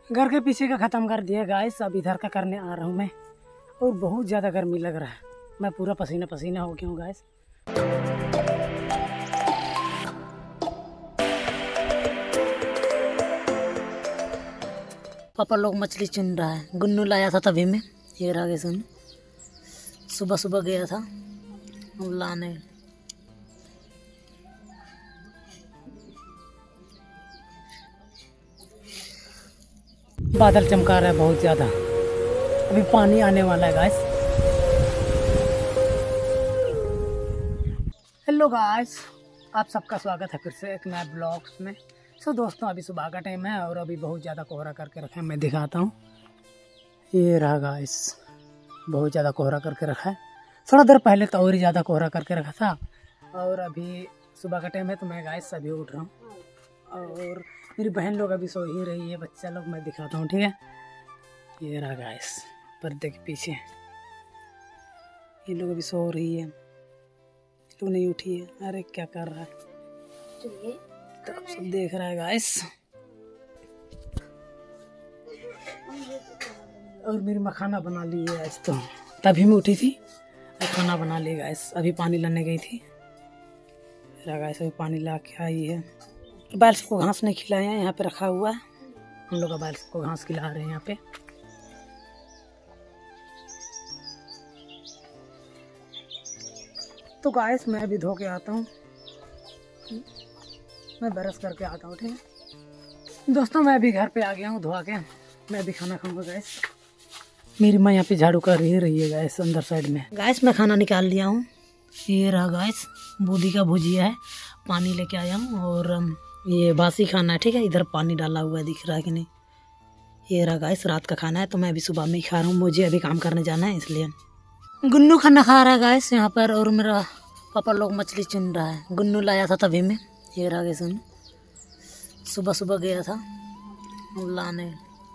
घर के पीछे का ख़त्म कर दिया गाइस। अब इधर का करने आ रहा हूँ मैं, और बहुत ज़्यादा गर्मी लग रहा है। मैं पूरा पसीना पसीना हो गया हूँ गाइस। पापा लोग मछली चुन रहा है। गुन्नू लाया था तभी में, ये रहा सुन। सुबह सुबह गया था लाने। बादल चमका रहा है बहुत ज़्यादा, अभी पानी आने वाला है गाइस। हेलो गाइस, आप सबका स्वागत है फिर से एक नया ब्लॉग्स में। सो दोस्तों, अभी सुबह का टाइम है और अभी बहुत ज़्यादा कोहरा करके रखा है। मैं दिखाता हूँ, ये रहा गाइस, बहुत ज़्यादा कोहरा करके रखा है। थोड़ा देर पहले तो और ही ज़्यादा कोहरा करके रखा था, और अभी सुबह का टाइम है तो मैं गाइस अभी उठ रहा हूँ। और मेरी बहन लोग अभी सो ही रही है, बच्चा लोग। मैं दिखाता हूँ, ठीक है। ये रहा गाइस, पर्दे के पीछे ये लोग अभी सो रही है, तो नहीं उठी है। अरे क्या कर रहा है, तो आप सब देख रहा है गाइस। और मेरी माँ खाना बना ली है आज, तो तभी मैं उठी थी और खाना बना ली गाइस। अभी पानी लाने गई थी गाइस, अभी पानी ला के आई है। बैल सबको घास नहीं खिलाए हैं, यहाँ पे रखा हुआ है। हम लोग बैल सबको घास खिला रहे हैं यहाँ पे। तो गाइस मैं अभी धो के आता हूँ, मैं ब्रश करके आता हूँ, ठीक है दोस्तों। मैं अभी घर पे आ गया हूँ धोआ के। मैं अभी खाना खाऊंगा गाइस। मेरी माँ यहाँ पे झाड़ू कर ही रही है गाइस, अंदर साइड में। गाइस मैं खाना निकाल लिया हूँ। ये रहा गाइस, बूंदी का भुजिया है, पानी लेके आया हूँ। और ये बासी खाना है, ठीक है। इधर पानी डाला हुआ है, दिख रहा है कि नहीं। ये रहा गाइस, रात का खाना है, तो मैं अभी सुबह में ही खा रहा हूँ। मुझे अभी काम करने जाना है, इसलिए। गुन्नू खाना खा रहा है गाइस यहाँ पर, और मेरा पापा लोग मछली चुन रहा है। गुन्नू लाया था तभी में, ये रहा गाइस। सुबह सुबह गया था लाने।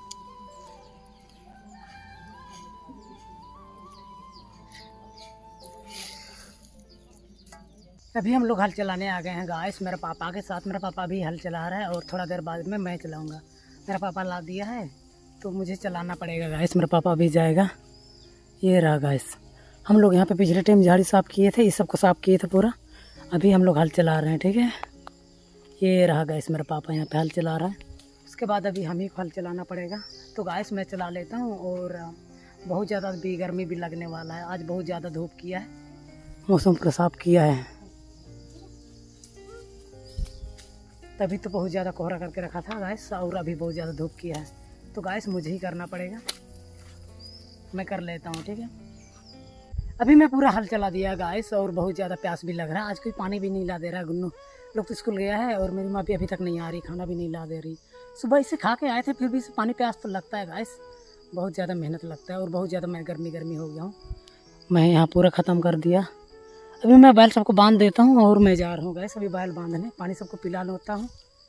अभी हम लोग हल चलाने आ गए हैं गाइस, मेरे पापा के साथ। मेरा पापा भी हल चला रहा है, और थोड़ा देर बाद में मैं चलाऊंगा। मेरा पापा ला दिया है तो मुझे चलाना पड़ेगा गाइस। मेरा पापा भी जाएगा। ये रहा गाइस, हम लोग यहाँ पे पिछले टाइम झाड़ी साफ़ किए थे, इस सबको साफ़ किए थे पूरा। अभी हम लोग हल चला रहे हैं, ठीक है। ये रहा गाइस, मेरा पापा यहाँ पे हल चला रहा है। उसके बाद अभी हम ही को हल चलाना पड़ेगा। तो गाइस मैं चला लेता हूँ। और बहुत ज़्यादा भी गर्मी भी लगने वाला है। आज बहुत ज़्यादा धूप किया है, मौसम पूरा साफ किया है, तभी तो बहुत ज़्यादा कोहरा करके रखा था गाइस। और अभी बहुत ज़्यादा धूप किया है, तो गाइस मुझे ही करना पड़ेगा। मैं कर लेता हूँ, ठीक है। अभी मैं पूरा हल चला दिया गाइस, और बहुत ज़्यादा प्यास भी लग रहा है। आज कोई पानी भी नहीं ला दे रहा है। गुन्नू लोग तो स्कूल गया है, और मेरी माँ भी अभी तक नहीं आ रही, खाना भी नहीं ला दे रही। सुबह इसे खा के आए थे, फिर भी पानी प्यास तो लगता है गाइस। बहुत ज़्यादा मेहनत लगता है, और बहुत ज़्यादा मैं गर्मी हो गया हूँ। मैं यहाँ पूरा ख़त्म कर दिया। अभी मैं बैल सबको बांध देता हूँ, और मैं जा रहा हूँ गाइस अभी बैल बांधने। पानी सबको पिला लेता हूँ।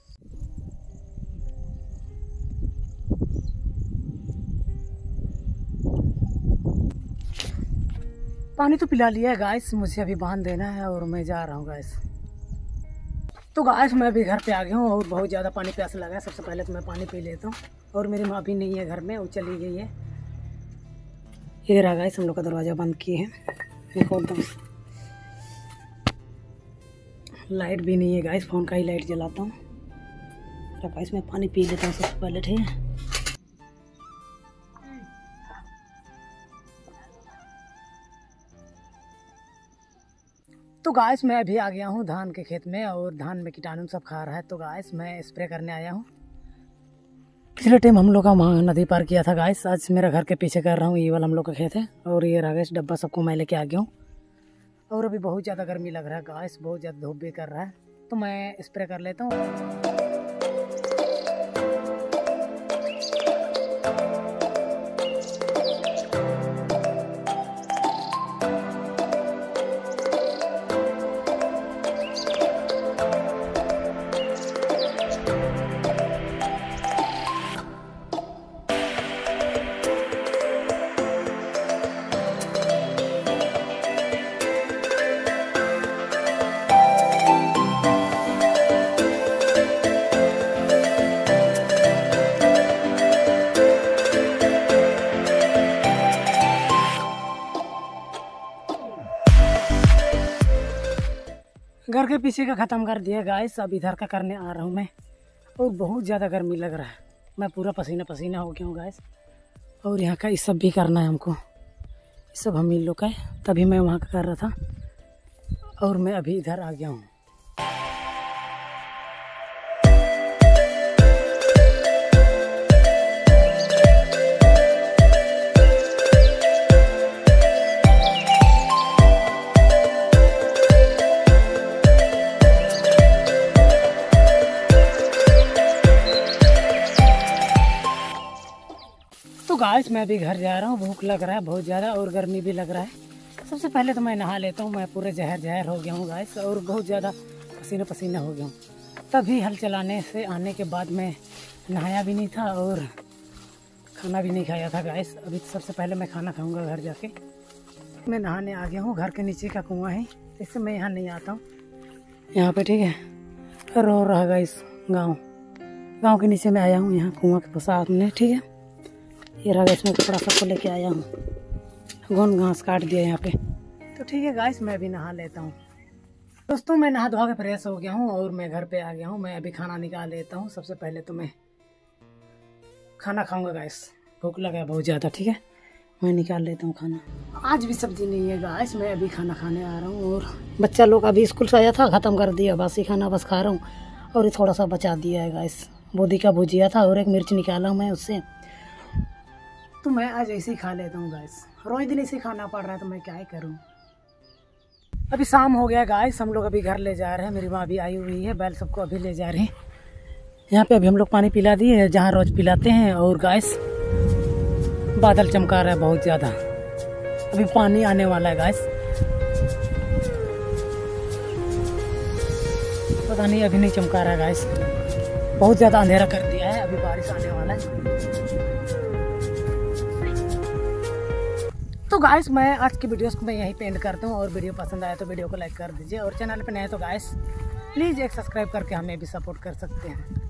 पानी तो पिला लिया है गाइस, मुझे अभी बांध देना है, और मैं जा रहा हूँ गाइस। तो गाइस मैं अभी घर पे आ गया हूँ, और बहुत ज़्यादा पानी प्यास लगा है। सबसे पहले तो मैं पानी पी लेता हूँ। और मेरी माँ भी नहीं है घर में, वो चली गई है। ये रहा गाइस, हम लोग का दरवाज़ा बंद किए हैं। मैं खोलता हूँ, लाइट भी नहीं है गाइस, फ़ोन का ही लाइट जलाता हूँ। गाइस मैं पानी पी लेता हूँ सबसे पहले, ठीक है। तो गाइस मैं अभी आ गया हूँ धान के खेत में, और धान में कीटाणु सब खा रहा है। तो गाइस मैं स्प्रे करने आया हूँ। पिछले टाइम हम लोग का वहाँ नदी पार किया था गाइस। आज मेरा घर के पीछे कर रहा हूँ, ये वाला हम लोग का खेत है। और ये रहा गाइस डब्बा, सबको मैं लेके आ गया हूँ। और अभी बहुत ज़्यादा गर्मी लग रहा है गाइस, बहुत ज़्यादा धूप भी कर रहा है, तो मैं स्प्रे कर लेता हूँ। घर के पीछे का ख़त्म कर दिया गाइस। अब इधर का करने आ रहा हूँ मैं, और बहुत ज़्यादा गर्मी लग रहा है। मैं पूरा पसीना पसीना हो गया हूँ गाइस। और यहाँ का ये सब भी करना है हमको, ये सब हम इन लोग का है, तभी मैं वहाँ का कर रहा था और मैं अभी इधर आ गया हूँ। तो गाइस मैं अभी घर जा रहा हूँ, भूख लग रहा है बहुत ज़्यादा और गर्मी भी लग रहा है। सबसे पहले तो मैं नहा लेता हूँ। मैं पूरे जहर हो गया हूँ गाइस, और बहुत ज़्यादा पसीना पसीना हो गया हूँ। तभी हल चलाने से आने के बाद मैं नहाया भी नहीं था और खाना भी नहीं खाया था गाइस। अभी सबसे पहले मैं खाना खाऊँगा घर जाके। मैं नहाने आ गया हूँ, घर के नीचे का कुआँ है, इससे मैं यहाँ नहीं आता हूँ यहाँ पे, ठीक है। रो रहा गाइस गाँव के नीचे मैं आया हूँ, यहाँ कुआँ के साथ में, ठीक है। ये रहा गाइस, मैं कपड़ा सबको लेके आया हूँ, घोन घास काट दिया यहाँ पे। तो ठीक है गाइस, मैं भी नहा लेता हूँ। दोस्तों मैं नहा धोआ के फ्रेश हो गया हूँ और मैं घर पे आ गया हूँ। मैं अभी खाना निकाल लेता हूँ। सबसे पहले तो मैं खाना खाऊंगा गाइस, भूख लगा है बहुत ज़्यादा, ठीक है। मैं निकाल लेता हूँ खाना। आज भी सब्जी नहीं है गाइस, मैं अभी खाना खाने आ रहा हूँ। और बच्चा लोग अभी स्कूल से आया था, ख़त्म कर दिया बासी खाना, बस खा रहा हूँ। और ये थोड़ा सा बचा दिया है गाइस, बोदी का भुजिया था और एक मिर्च निकाला हूँ मैं उससे, तो मैं आज ऐसे ही खा लेता हूँ गाइस। रोज दिन ऐसे खाना पड़ रहा है तो मैं क्या ही करूँ। अभी शाम हो गया गाइस, हम लोग अभी घर ले जा रहे हैं। मेरी माँ भी आई हुई है, बैल सबको अभी ले जा रहे हैं। यहाँ पे अभी हम लोग पानी पिला दिए जहाँ रोज पिलाते हैं। और गाइस बादल चमका रहा है बहुत ज़्यादा, अभी पानी आने वाला है गाइस। पता नहीं अभी नहीं चमका रहा है गाइस, बहुत ज़्यादा अंधेरा कर दिया है, अभी बारिश आने वाला है। तो गाइस मैं आज की वीडियोस को मैं यहीं पे एंड करता हूँ। और वीडियो पसंद आया तो वीडियो को लाइक कर दीजिए, और चैनल पे नए तो गाइस प्लीज़ एक सब्सक्राइब करके हमें भी सपोर्ट कर सकते हैं।